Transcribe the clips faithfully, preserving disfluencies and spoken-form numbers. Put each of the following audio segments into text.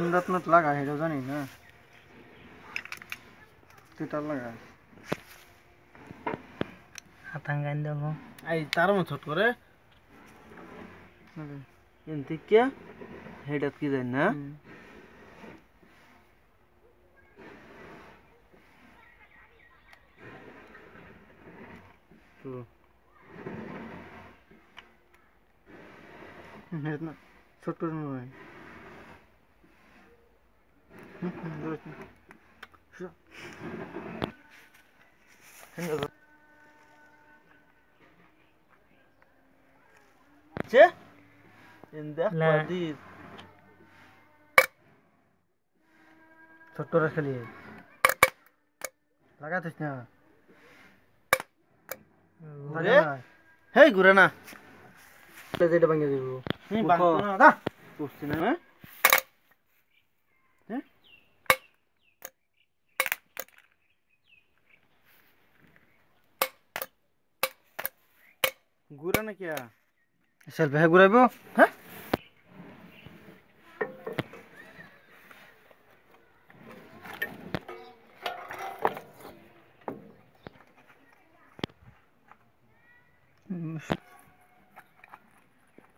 दांत मत लगा है जानी ना तेटा लगा हाथांगान देखो आई तार में छोट करे एंती क्या हेडत की जाए ना तो इतना छोटो नहीं है चे इंदा पादी छोटो रख लिए लगा तो इसने गुरे हे गुरे ना ले दे बंगे दे वो नहीं बात ना दा पूछते ना हैं हैं गुरा ना क्या चल बे गुरा बो हैं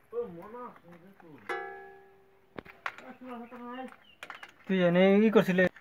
तू जाने ये कर सिले